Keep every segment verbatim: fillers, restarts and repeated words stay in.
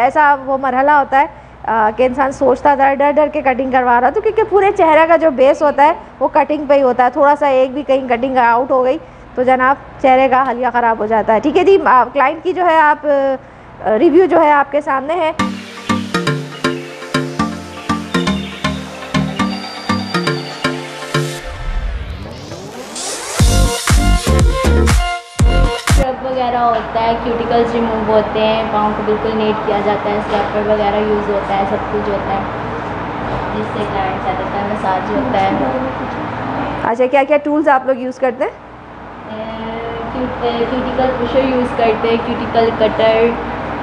ऐसा वो मरहला होता है कि इंसान सोचता था, डर डर के कटिंग करवा रहा था, क्योंकि पूरे चेहरे का जो बेस होता है वो कटिंग पे ही होता है। थोड़ा सा एक भी कहीं कटिंग आउट हो गई तो जनाब चेहरे का हलिया ख़राब हो जाता है। ठीक है जी, क्लाइंट की जो है आप रिव्यू जो है आपके सामने है। स्क्रब वगैरह होता है, क्यूटिकल्स रिमूव होते हैं, पाँव को बिल्कुल नीट किया जाता है, स्क्रबर वगैरह यूज़ होता है, सब कुछ होता है जिससे क्लाइंट सेटिस्फाई, मसाज होता है। अच्छा, क्या क्या टूल्स आप लोग यूज़ करते हैं? क्यूटिकल पुशर यूज़ करते हैं, क्यूटिकल कटर,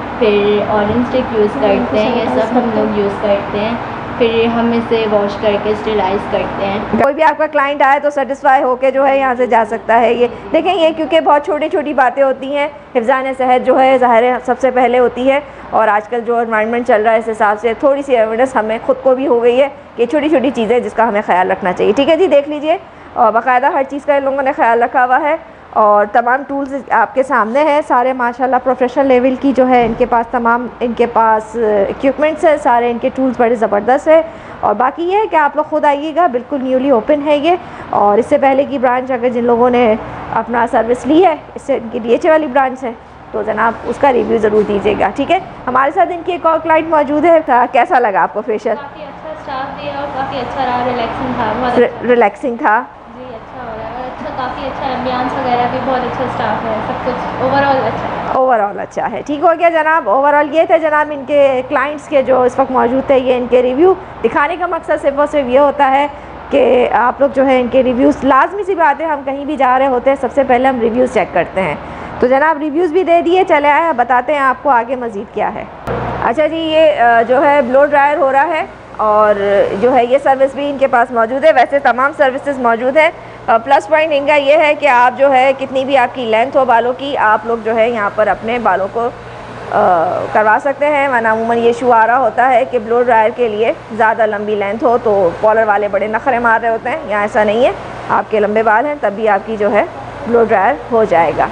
फिर ऑरेंज स्टिक यूज़ करते हैं, ये सब हम लोग यूज़ करते हैं। फिर हम इसे वॉश करके स्टेलाइज करते हैं। कोई भी आपका क्लाइंट आए तो सेटिस्फाई होके जो है यहाँ से जा सकता है। ये देखें, ये क्योंकि बहुत छोटी छोटी बातें होती हैं, हिफ्ज़ान सेहत जो है ज़ाहिर है सबसे पहले होती है, और आजकल जो एनवायरनमेंट चल रहा है इस हिसाब से थोड़ी सी अवेयरनेस हमें खुद को भी हो गई है कि छोटी छोटी चीज़ें जिसका हमें ख्याल रखना चाहिए। ठीक है जी, देख लीजिए, और बाकायदा हर चीज़ का इन लोगों ने ख्याल रखा हुआ है, और तमाम टूल्स आपके सामने हैं सारे माशाल्लाह प्रोफेशनल लेवल की जो है इनके पास तमाम इनके पास इक्विपमेंट्स हैं, सारे इनके टूल्स बड़े ज़बरदस्त है। और बाकी ये है कि आप लोग खुद आइएगा, बिल्कुल न्यूली ओपन है ये, और इससे पहले की ब्रांच अगर जिन लोगों ने अपना सर्विस ली है, इससे इनकी डी एच ए वाली ब्रांच है, तो जनाब उसका रिव्यू ज़रूर दीजिएगा। ठीक है, हमारे साथ इनकी एक और क्लाइंट मौजूद है। कैसा लगा आपको फेशियल? काफ़ी अच्छा स्टाफ दिया और काफ़ी अच्छा रहा, रिलैक्सिंग था, बहुत अच्छा। रिलैक्सिंग था जी, अच्छा हो रहा है, अच्छा, काफ़ी अच्छा एम्बियंस वगैरह भी बहुत अच्छा स्टाफ है, सब कुछ ओवरऑल अच्छा है। ओवरऑल अच्छा है। ठीक हो गया जनाब, ओवरऑल ये थे जनाब इनके क्लाइंट्स के जो इस वक्त मौजूद थे, ये इनके रिव्यू दिखाने का मकसद सिर्फ और सिर्फ ये होता है कि आप लोग जो है इनके रिव्यूज़, लाजमी सी बात है, हम कहीं भी जा रहे होते हैं सबसे पहले हम रिव्यूज़ चेक करते हैं। तो जनाब रिव्यूज़ भी दे दिए, चले आए बताते हैं आपको आगे मज़ीद क्या है। अच्छा जी, ये जो है ब्लो ड्रायर हो रहा है, और जो है ये सर्विस भी इनके पास मौजूद है। वैसे तमाम सर्विसेज मौजूद हैं। प्लस पॉइंट इनका ये है कि आप जो है कितनी भी आपकी लेंथ हो बालों की, आप लोग जो है यहाँ पर अपने बालों को आ, करवा सकते हैं। वरना अमूमन ये इशू आ रहा होता है कि ब्लो ड्रायर के लिए ज़्यादा लंबी लेंथ हो तो कॉलर वाले बड़े नखरे मार रहे होते हैं। यहाँ ऐसा नहीं है, आपके लंबे बाल हैं तब भी आपकी जो है ब्लो ड्रायर हो जाएगा।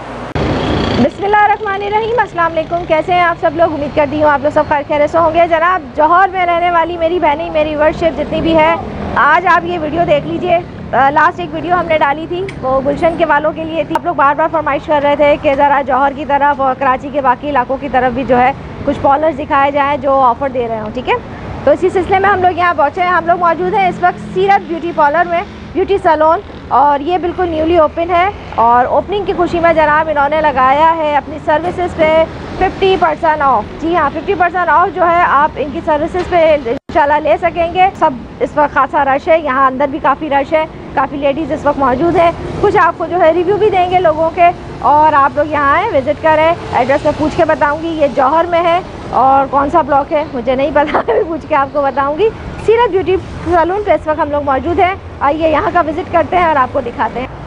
बिस्मिल्लाहिर्रहमानिर्रहीम, अस्सलाम वालेकुम। कैसे हैं आप सब लोग? उम्मीद करती हूँ आप लोग सब खैर खैरियत से होंगे। जनाब जौहर में रहने वाली मेरी बहनें, मेरी व्यूअरशिप जितनी भी है, आज आप ये वीडियो देख लीजिए। लास्ट एक वीडियो हमने डाली थी वो गुलशन के वालों के लिए थी। आप लोग बार बार फरमाइश कर रहे थे कि ज़रा जौहर की तरफ और कराची के बाकी इलाकों की तरफ भी जो है कुछ पॉलर्स दिखाए जाएँ जो ऑफ़र दे रहे हों। ठीक है, तो इसी सिलसिले में हम लोग यहाँ पहुँचे हैं। हम लोग मौजूद हैं इस वक्त सीरत ब्यूटी पार्लर में, ब्यूटी सैलून, और ये बिल्कुल न्यूली ओपन है। और ओपनिंग की खुशी में जनाब इन्होंने लगाया है अपनी सर्विसेज पे फिफ्टी परसेंट ऑफ। जी हाँ, फिफ्टी परसेंट ऑफ जो है आप इनकी सर्विसेज पे इंशाल्लाह ले सकेंगे। सब इस वक्त खासा रश है, यहाँ अंदर भी काफ़ी रश है, काफ़ी लेडीज़ इस वक्त मौजूद है। कुछ आपको जो है रिव्यू भी देंगे लोगों के, और आप लोग यहाँ आएँ, विज़िट करें। एड्रेस मैं पूछ के बताऊँगी, ये जौहर में है, और कौन सा ब्लॉक है मुझे नहीं पता, मैं पूछ के आपको बताऊँगी। सीरत ब्यूटी सैलून पे इस वक्त हम लोग मौजूद हैं। आइए यहाँ का विज़िट करते हैं और आपको दिखाते हैं।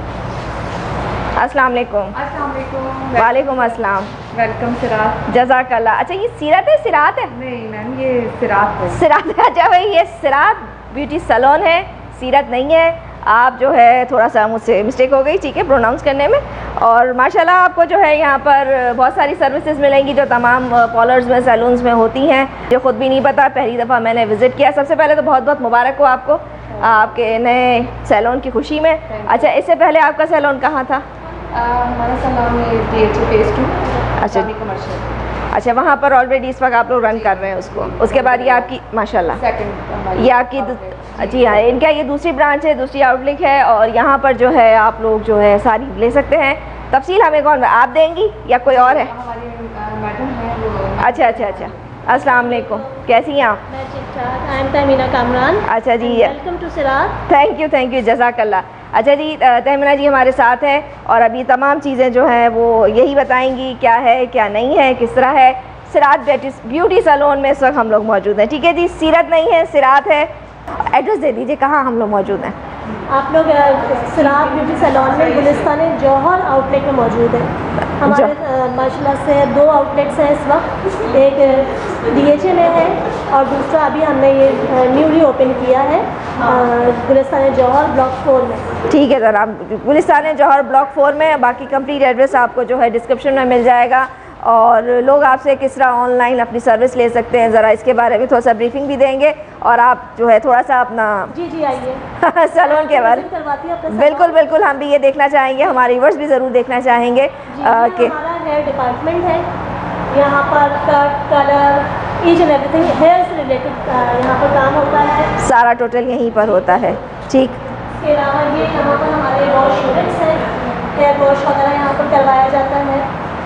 अस्सलाम वालेकुम। अस्सलाम वालेकुम। वालेकुम अस्सलाम। वेलकम सिरात। जज़ाकल्लाह। अच्छा, ये सीरत है, सिरात है? नहीं मैम, ये सिरात है। सिरात है। अच्छा भाई, ये सिरात ब्यूटी सैलून है, सीरत नहीं है। आप जो है थोड़ा सा मुझसे मिस्टेक हो गई, ठीक है, प्रोनाउंस करने में। और माशाल्लाह आपको जो है यहाँ पर बहुत सारी सर्विसेज मिलेंगी जो तमाम पार्लर्स में, सैलून्स में होती हैं, जो ख़ुद भी नहीं पता, पहली दफ़ा मैंने विज़िट किया। सबसे पहले तो बहुत बहुत मुबारक हो आपको आपके नए सैलून की खुशी में। अच्छा, इससे पहले आपका सैलून कहाँ था? हमारा सैलून में D H A phase two. अच्छा, कमर्शियल। अच्छा, वहाँ पर ऑलरेडी इस वक्त आप लोग रन कर रहे हैं उसको। उसके बाद ये आपकी माशाल्लाह सेकंड ये आपकी, जी हाँ, इनका ये दूसरी ब्रांच है, दूसरी आउटलेट है, और यहाँ पर जो है आप लोग जो है सारी ले सकते हैं। तफसील हमें कौन, आप देंगी या कोई और है? हमारी मैडम है वो। अच्छा अच्छा अच्छा, अस्सलाम वालेकुम, कैसी हैं आप? मैं ठीक ठाक। I am Tahmina Kamran. अच्छा जी, welcome to Sirat. Thank you thank you, जज़ाकल्लाह। अच्छा जी, तहमीना जी हमारे साथ हैं, और अभी तमाम चीज़ें जो हैं वो यही बताएंगी क्या है क्या नहीं है, किस तरह है। सिरात ब्यूटी सैलून में इस वक्त हम लोग मौजूद हैं। ठीक है जी, सीरत नहीं है, सिरात है। एड्रेस दे दीजिए कहाँ हम लोग मौजूद हैं। आप लोग सिरात ब्यूटी सैलून में गुलिस्तान जौहर आउटलेट में मौजूद हैं। हमारे माशाल्लाह से दो आउटलेट्स हैं इस वक्त, एक डी एच ए में है और दूसरा अभी हमने ये न्यूली ओपन किया है गुलिस्तान जौहर ब्लॉक फोर में। ठीक है जनाब, गुलिस्तान जौहर ब्लॉक फोर में। बाकी कंप्लीट एड्रेस आपको जो है डिस्क्रिप्शन में मिल जाएगा, और लोग आपसे किस तरह ऑनलाइन अपनी सर्विस ले सकते हैं, ज़रा इसके बारे में थोड़ा सा ब्रीफिंग भी देंगे और आप जो है थोड़ा सा अपना जी जी आइए सैलून के बारे में। बिल्कुल बिल्कुल, हम भी ये देखना चाहेंगे, हमारे व्यूअर्स भी ज़रूर देखना चाहेंगे कि हमारा हेयर डिपार्टमेंट है, यहाँ पर cut colour each and everything hair से रिलेटेड यहाँ पर काम होता है, सारा टोटल यहीं पर होता है। ठीक, इसके अलावा ये यहाँ पर हमारे वॉश यूनिट्स हैं, हेयर वॉश वगैरह यहाँ पर करवाया जाता है।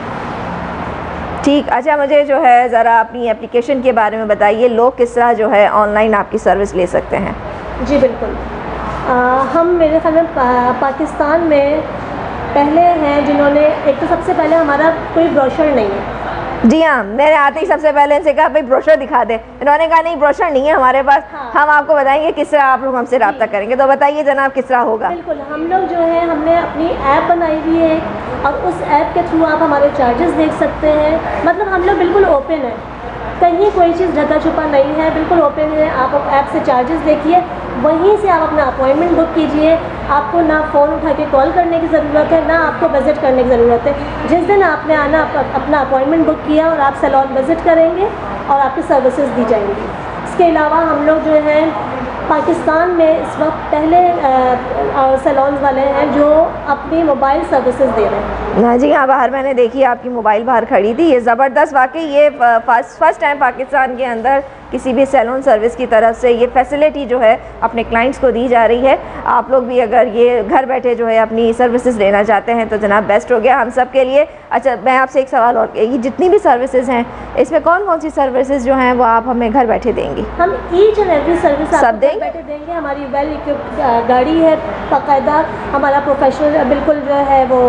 ठीक, अच्छा मुझे जो है ज़रा अपनी एप्लीकेशन के बारे में बताइए, लोग किस तरह जो है ऑनलाइन आपकी सर्विस ले सकते हैं? जी बिल्कुल, आ, हम मेरे ख्याल में पा, पाकिस्तान में पहले हैं जिन्होंने, एक तो सबसे पहले हमारा कोई ब्रोशर नहीं है। जी हाँ, मैंने आते ही सबसे पहले इनसे कहा भाई ब्रोशर दिखा दे, इन्होंने कहा नहीं ब्रोशर नहीं है हमारे पास। हाँ। हम आपको बताएंगे किस तरह आप लोग हमसे रब्ता करेंगे, तो बताइए जनाब किस तरह होगा? बिल्कुल, हम लोग जो है हमने अपनी ऐप बनाई हुई है और उस ऐप के थ्रू आप हमारे चार्जेस देख सकते हैं। मतलब हम लोग बिल्कुल ओपन है, कहीं कोई चीज़ ढका छुपा नहीं है, बिल्कुल ओपन है। आप ऐप से चार्जेस देखिए, वहीं से आप अपना अपॉइंटमेंट बुक कीजिए। आपको ना फ़ोन उठा के कॉल करने की ज़रूरत है, ना आपको विज़िट करने की ज़रूरत है। जिस दिन आपने आना आप अपना अपॉइंटमेंट बुक किया और आप सैलून विज़िट करेंगे और आपकी सर्विसेज दी जाएंगी। इसके अलावा हम लोग जो है पाकिस्तान में इस वक्त पहले सैलून्स वाले हैं जो अपनी मोबाइल सर्विसेज दे रहे हैं। ना जी हाँ, बाहर मैंने देखी आपकी मोबाइल बाहर खड़ी थी, ये ज़बरदस्त, वाकई ये फर्स्ट फर्स्ट टाइम पाकिस्तान के अंदर किसी भी सैलून सर्विस की तरफ से ये फैसिलिटी जो है अपने क्लाइंट्स को दी जा रही है। आप लोग भी अगर ये घर बैठे जो है अपनी सर्विसेज लेना चाहते हैं तो जनाब बेस्ट हो गया हम सब के लिए। अच्छा, मैं आपसे एक सवाल और, ये जितनी भी सर्विसेज हैं इसमें कौन कौन सी सर्विसेज जो हैं वो आप हमें घर बैठे देंगी? हम ईच एंड एवरी सर्विस सब देंगे, बैठे देंगे। हमारी वेल इक्विप्ड गाड़ी है, बाकायदा हमारा प्रोफेशनल बिल्कुल जो है वो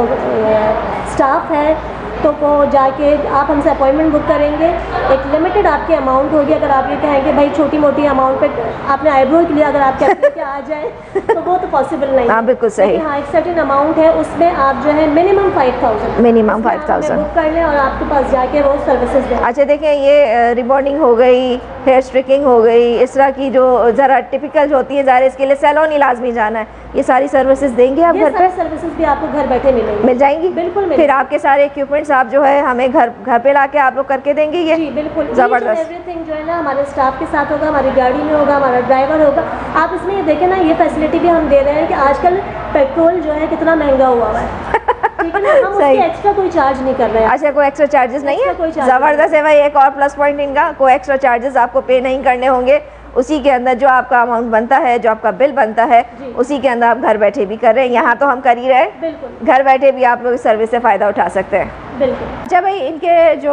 स्टाफ है, तो वो जाके आप हमसे अपॉइंटमेंट बुक करेंगे। एक लिमिटेड आपकी अमाउंट होगी, अगर आप ये कहेंगे भाई छोटी मोटी अमाउंट पे आपने आईब्रो के लिए अगर आप कहते हैं कि आ जाए तो वो तो पॉसिबल नहीं। हाँ बिल्कुल सही। हाँ, एक सर्टेन अमाउंट है, उसमें आप जो है minimum five thousand minimum five thousand book कर लें और आपके पास जाके वो सर्विसेज दें। अच्छा देखिए, ये रिबॉन्डिंग हो गई, हेयर स्ट्रिकिंग हो गई, इस तरह की जो ज़रा टिपिकल जो होती है, ज़ाहिर इसके लिए सैलून ही लाजमी जाना है, ये सारी सर्विसेज देंगे आप घर पे? सर्विसेज भी आपको घर बैठे मिलेंगी। मिल जाएंगी? बिल्कुल मिल। फिर आपके सारे इक्विपमेंट्स आप जो है हमें घर घर पे लाके आप लोग करके देंगे ये? जी बिल्कुल, ज़बरदस्त। एवरीथिंग जो है ना हमारे स्टाफ के साथ होगा, हमारी गाड़ी में होगा, हमारा ड्राइवर होगा। आप इसमें ये देखें ना, ये फैसिलिटी भी हम दे रहे हैं कि आजकल पेट्रोल जो है कितना महंगा हुआ हुआ है, ठीक है ना, हम उसके एक्स्ट्रा कोई चार्ज नहीं कर रहे हैं। अच्छा, कोई एक्स्ट्रा चार्जेस नहीं है? ज़बरदस्त है भाई, एक और प्लस पॉइंट इनका, कोई एक्स्ट्रा चार्जेस आपको पे नहीं करने होंगे। उसी के अंदर जो आपका अमाउंट बनता है, जो आपका बिल बनता है, उसी के अंदर आप घर बैठे भी कर रहे हैं। यहाँ तो हम कर ही रहे हैं, बिल्कुल घर बैठे भी आप लोग इस सर्विस से फ़ायदा उठा सकते हैं। बिल्कुल। अच्छा भाई, इनके जो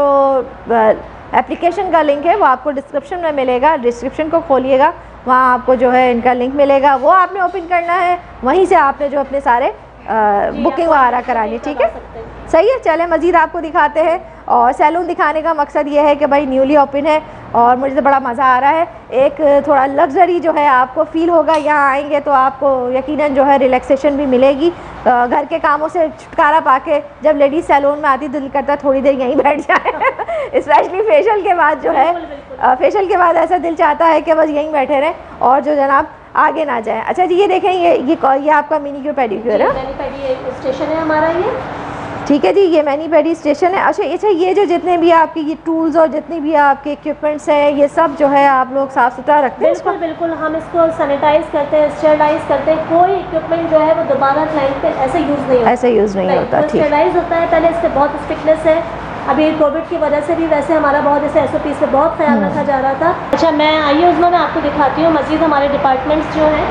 एप्लीकेशन का लिंक है वो आपको डिस्क्रिप्शन में मिलेगा, डिस्क्रिप्शन को खोलिएगा, वहाँ आपको जो है इनका लिंक मिलेगा, वो आपने ओपन करना है, वहीं से आपने जो अपने सारे बुकिंग वगैरह करानी। ठीक है, सही है। चले मज़ीद आपको दिखाते हैं, और सैलून दिखाने का मकसद ये है कि भाई न्यूली ओपन है और मुझे तो बड़ा मज़ा आ रहा है। एक थोड़ा लग्जरी जो है आपको फ़ील होगा, यहाँ आएंगे तो आपको यकीनन जो है रिलैक्सेशन भी मिलेगी। घर के कामों से छुटकारा पाके जब लेडीज़ सैलून में आती दिल करता है थोड़ी देर यहीं बैठ जाए स्पेशली फेशियल के बाद जो है, फेशियल के बाद ऐसा दिल चाहता है कि बस यहीं बैठे रहें और जो जनाब आगे ना जाए। अच्छा जी, ये देखें, ये ये ये आपका मैनीक्योर पेडिक्योर है? मैनीपेडी स्टेशन है हमारा ये। ठीक है जी, ये मैनीपेडी स्टेशन है। अच्छा अच्छा, ये जो जितने भी आपके ये टूल्स और जितने भी आपके इक्विपमेंट्स हैं, ये सब जो है आप लोग साफ़ सुथरा रखते हैं? बिल्कुल बिल्कुल, हम इसको सैनिटाइज करते हैं, स्टरलाइज करते हैं। कोई इक्विपमेंट जो है वो दोबारा क्लाइंट पे ऐसे यूज़ नहीं होता, ऐसे यूज़ नहीं होता। ठीक, स्टरलाइज होता है। पहले इससे बहुत स्ट्रिक्टनेस है, अभी कोविड की वजह से भी वैसे हमारा बहुत ऐसे एस ओ पी से बहुत ख्याल रखा जा रहा था। अच्छा, मैं आइए उसमें मैं आपको दिखाती हूँ मज़ीद हमारे डिपार्टमेंट्स जो हैं।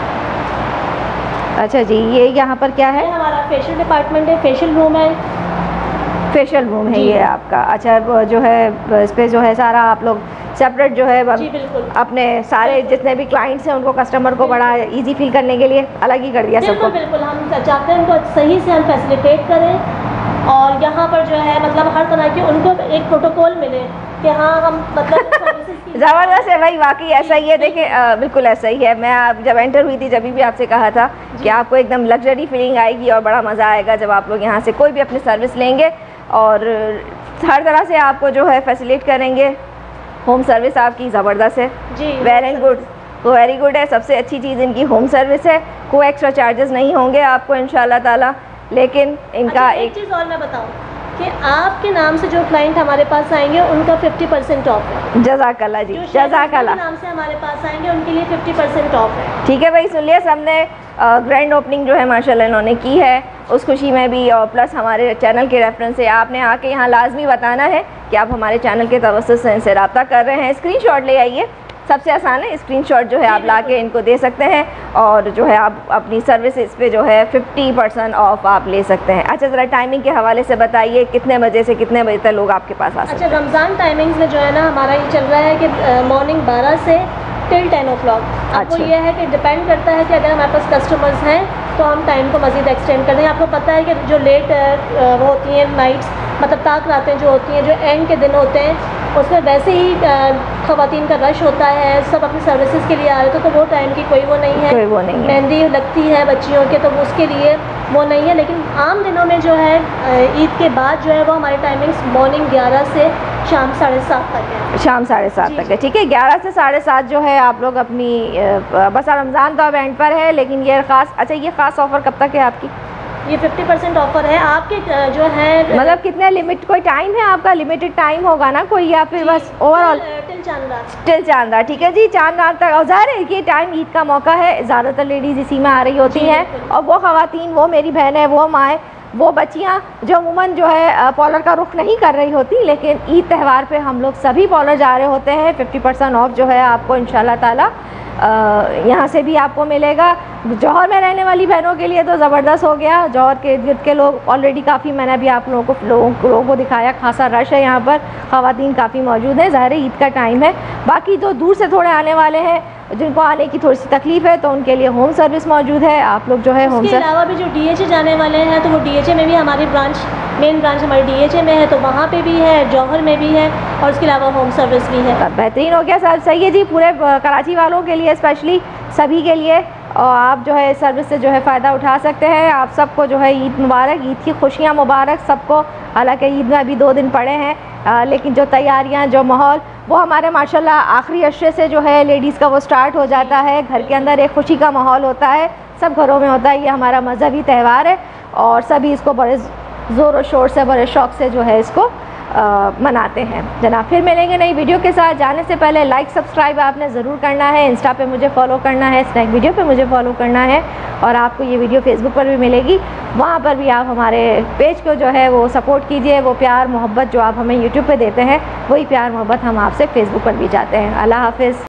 अच्छा जी, ये यहाँ पर क्या है? हमारा फेशियल डिपार्टमेंट है, फेशियल रूम है, फेशियल रूम है ये आपका। अच्छा, जो है इस पर जो है सारा आप लोग सेपरेट जो है अपने सारे जितने भी क्लाइंट्स हैं उनको, कस्टमर को बड़ा इजी फील करने के लिए अलग ही कर दिया सबको। बिल्कुल, हम चाहते हैं उनको सही से हम फैसिलिटेट करें और यहाँ पर जो है मतलब हर तरह के उनको एक प्रोटोकॉल मिले कि हाँ हम मतलब ज़बरदस्त है भाई, वाकई ऐसा ही है। देखिए बिल्कुल ऐसा ही है। मैं आप जब एंटर हुई थी जब भी आपसे कहा था कि आपको एकदम लग्जरी फीलिंग आएगी और बड़ा मज़ा आएगा जब आप लोग यहाँ से कोई भी अपनी सर्विस लेंगे, और हर तरह से आपको जो है फैसिलिट करेंगे। होम सर्विस आपकी ज़बरदस्त है जी, वेरी गुड, वेरी गुड है। सबसे अच्छी चीज़ इनकी होम सर्विस है, कोई एक्स्ट्रा चार्जेस नहीं होंगे आपको इंशाल्लाह ताला। लेकिन इनका अच्छा, एक, एक चीज़ और मैं बताऊँ, कि आपके नाम से जो क्लाइंट हमारे पास आएंगे उनका फिफ्टी परसेंट ऑफ है। जज़ाकल्लाह जी, जो जज़ाकल्लाह। नाम से हमारे पास आएंगे उनके लिए फिफ्टी परसेंट ऑफ है। ठीक है भाई, सुन लिया सबने। ग्रैंड ओपनिंग जो है माशाल्लाह इन्होंने की है, उस खुशी में भी और प्लस हमारे चैनल के रेफरेंस से आपने आके यहाँ लाजमी बताना है कि आप हमारे चैनल के तवस्सुस से इनसे रब्ता कर रहे हैं। स्क्रीनशॉट ले आइए, सबसे आसान है, स्क्रीनशॉट जो है आप ला के इनको दे सकते हैं और जो है आप अपनी सर्विसेज पे जो है फिफ्टी परसेंट ऑफ आप ले सकते हैं। अच्छा, ज़रा टाइमिंग के हवाले से बताइए, कितने बजे से कितने बजे तक लोग आपके पास आ सकते हैं? अच्छा, रमज़ान टाइमिंग्स में जो है ना हमारा ये चल रहा है कि मॉर्निंग बारह से टिल टेन ओ क्लॉक। आपको अच्छा। ये है कि डिपेंड करता है कि अगर हमारे पास कस्टमर्स हैं तो हम टाइम को मज़ीद एक्सटेंड कर दें। आपको पता है कि जो लेट वो होती हैं नाइट्स, मतलब ताक रातें जो होती हैं, जो एंड के दिन होते हैं, उसमें वैसे ही ख़वातीन का रश होता है, सब अपनी सर्विसेज के लिए आ रहे थे, तो वो टाइम की कोई वो नहीं है। कोई वो नहीं है। मेहंदी लगती है बच्चियों के, तो उसके लिए वो नहीं है। लेकिन आम दिनों में जो है ईद के बाद जो है वो हमारी टाइमिंग्स मॉर्निंग ग्यारह से शाम साढ़े सात तक है। शाम साढ़े सात तक है, ठीक है। ग्यारह से साढ़े सात जो है आप लोग अपनी बस रमज़ान तो अब एंड पर है, लेकिन ये ख़ास, अच्छा ये ख़ास ऑफ़र कब तक है आपकी? ये फिफ्टी परसेंट ऑफर है आपके जो है। मतलब कितने लिमिट, कोई टाइम है आपका? लिमिटेड टाइम होगा ना कोई, या फिर बस ओवरऑल? टिल चांद रात। टिल चांद रात, ठीक है जी, चांद रात तक। और ज़ाहिर है कि टाइम ईद का मौका है, ज़्यादातर लेडीज़ इसी में आ रही होती हैं, और वो ख़वातीन, वो मेरी बहनें, वो माएँ, वो बच्चियाँ जो अमूमन जो है पॉलर का रुख नहीं कर रही होती, लेकिन ईद त्यौहार पे हम लोग सभी पॉलर जा रहे होते हैं। फिफ्टी परसेंट ऑफ जो है आपको इंशाल्लाह ताला यहाँ से भी आपको मिलेगा। जौहर में रहने वाली बहनों के लिए तो ज़बरदस्त हो गया। जौहर के इर्द गिर्द के लोग ऑलरेडी काफ़ी, मैंने अभी आप लोगों को लोगों को, लोगों को दिखाया, खासा रश है यहाँ पर, ख़वातीन काफ़ी मौजूद हैं। ज़ाहिर है ईद का टाइम है। बाकी जो दूर से थोड़े आने वाले हैं, जिनको आने की थोड़ी सी तकलीफ़ है, तो उनके लिए होम सर्विस मौजूद है। आप लोग जो है होम इसके अलावा भी जो डीएचए जाने वाले हैं, तो वो डीएचए में भी हमारी ब्रांच, मेन ब्रांच हमारी डीएचए में है, तो वहाँ पे भी है, जौहर में भी है, और उसके अलावा होम सर्विस भी है। बेहतरीन हो गया सर, सही है जी, पूरे कराची वालों के लिए, स्पेशली सभी के लिए, और आप जो है इस सर्विस से जो है फ़ायदा उठा सकते हैं। आप सबको जो है ईद मुबारक, ईद की खुशियाँ मुबारक सबको। हालांकि ईद में अभी दो दिन पड़े हैं, आ, लेकिन जो तैयारियां, जो माहौल, वो हमारे माशाल्लाह आखिरी अशरे से जो है लेडीज़ का वो स्टार्ट हो जाता है। घर के अंदर एक खुशी का माहौल होता है, सब घरों में होता है। ये हमारा मजहबी त्यौहार है और सभी इसको बड़े ज़ोर और शोर से, बड़े शौक़ से जो है इसको आ, मनाते हैं। जनाब, फिर मिलेंगे नई वीडियो के साथ। जाने से पहले लाइक सब्सक्राइब आपने ज़रूर करना है, इंस्टा पे मुझे फॉलो करना है, स्नैक वीडियो पे मुझे फॉलो करना है, और आपको ये वीडियो फेसबुक पर भी मिलेगी, वहाँ पर भी आप हमारे पेज को जो है वो सपोर्ट कीजिए। वो प्यार मोहब्बत जो आप हमें यूट्यूब पे देते हैं, वही प्यार मोहब्बत हम आपसे फेसबुक पर भी चाहते हैं। अल्लाह हाफ़िज़।